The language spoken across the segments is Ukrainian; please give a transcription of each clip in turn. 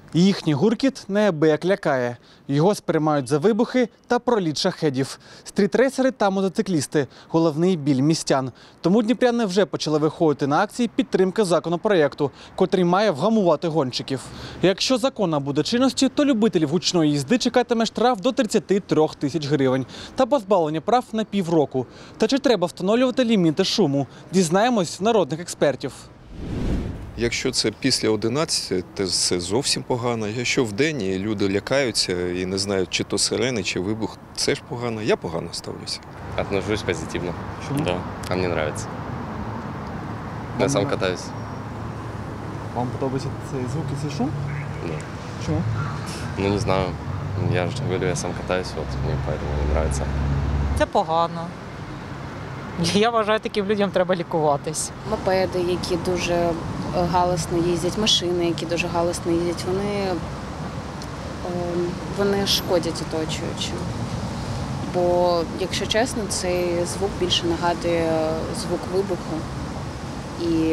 Їхній гуркіт неабияк лякає. Його сприймають за вибухи та проліт шахедів. Стрітрейсери та мотоциклісти – головний біль містян. Тому дніпряни вже почали виходити на акції підтримки законопроєкту, котрий має вгамувати гонщиків. Якщо закон набуде чинності, то любителів гучної їзди чекатиме штраф до 33 тисяч гривень та позбавлення прав на півроку. Та чи треба встановлювати ліміти шуму? Дізнаємось в народних експертів. Якщо це після 11, то це зовсім погано. Якщо вдень і люди лякаються і не знають, чи то сирени, чи вибух, це ж погано. Я погано ставлюся. Отношусь позитивно. Чому? Да, а мне нравится. Я сам катаюсь. Вам подобається цей звук і цей шум? Да. Чому? Ну не знаю. Я же говорю, я сам катаюсь, вот мне поэтому не нравится. Це погано. Я вважаю, таким людям треба лікуватись. Мопеди, які дуже галасно їздять, машини, які дуже галасно їздять, вони шкодять оточуючим. Бо, якщо чесно, цей звук більше нагадує звук вибуху. І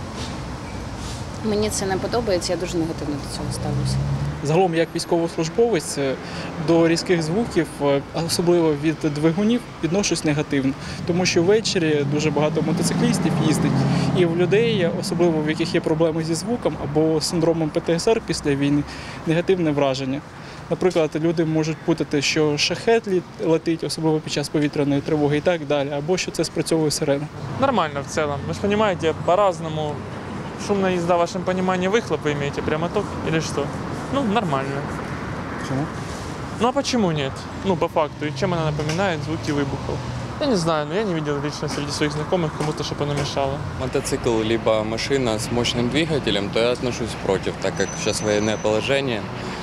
мені це не подобається, я дуже негативно до цього ставлюся. Загалом, як військовослужбовець, до різких звуків, особливо від двигунів, відношусь негативно. Тому що ввечері дуже багато мотоциклістів їздить, і в людей, особливо в яких є проблеми зі звуком або синдромом ПТСР після війни, негативне враження. Наприклад, люди можуть путати, що шахед летить, особливо під час повітряної тривоги і так далі, або що це спрацьовує сирена. Нормально в целом. Вы же понимаете, по-разному. Шумная езда, в вашем понимании, выхлоп вы имеете, прямоток или что? Ну, нормально. Чому? Ну, а почему нет? Ну, по факту. И чем она напоминает звуки выбухов? Я не знаю, но я не видел лично среди своих знакомых кому-то, чтобы она мешала. Мотоцикл либо машина с мощным двигателем, то я отношусь против, так как сейчас военное положение.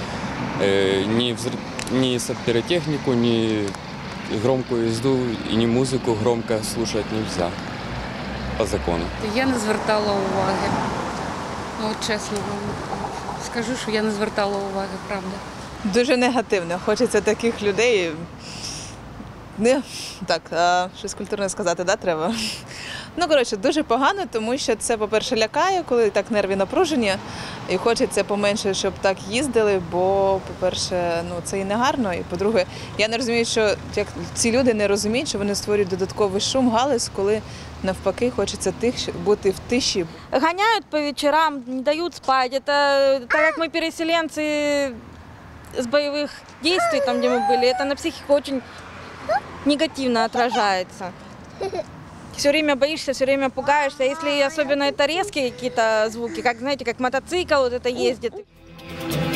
Ни пиротехнику, ни громкую езду и ни музыку громко слушать нельзя по закону. Я не звертала уваги. Ну, чесно вам скажу, що я не звертала уваги, правда. Дуже негативно. Хочеться таких людей. Не так, щось культурне сказати, да, треба. Ну, коротше, дуже погано, тому що це, по-перше, лякає, коли так нерві напружені, і хочеться поменше, щоб так їздили, бо, по-перше, ну, це і не гарно, і, по-друге, я не розумію, що як ці люди не розуміють, що вони створюють додатковий шум, галас, коли навпаки хочеться бути в тиші. Гоняют по вечерам, не дают спать. Это так как мы переселенцы с боевых действий, там, где мы были, это на психику очень негативно отражается. Все время боишься, все время пугаешься. Если особенно это резкие какие-то звуки, как, знаете, как мотоцикл вот это ездит.